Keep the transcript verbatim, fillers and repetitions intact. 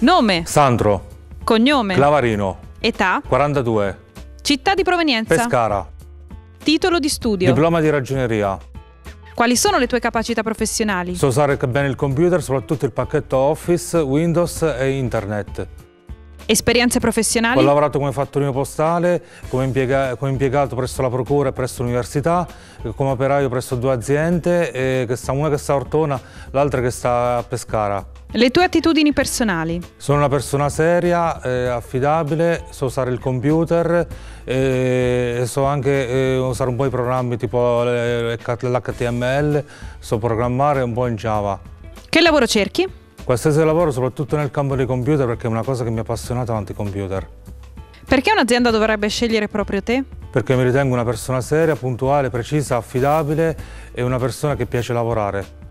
Nome. Sandro. Cognome. Clavarino. Età. quarantadue. Città di provenienza. Pescara. Titolo di studio. Diploma di ragioneria. Quali sono le tue capacità professionali? So usare bene il computer, soprattutto il pacchetto Office, Windows e Internet. Esperienze professionali? Ho lavorato come fattorino postale, come, impiega come impiegato presso la procura e presso l'università, come operaio presso due aziende, e che sta, una che sta a Ortona, l'altra che sta a Pescara. Le tue attitudini personali? Sono una persona seria, eh, affidabile, so usare il computer e eh, so anche eh, usare un po' i programmi tipo l'H T M L, so programmare un po' in Java. Che lavoro cerchi? Qualsiasi lavoro, soprattutto nel campo dei computer, perché è una cosa che mi ha appassionato davanti ai computer. Perché un'azienda dovrebbe scegliere proprio te? Perché mi ritengo una persona seria, puntuale, precisa, affidabile e una persona che piace lavorare.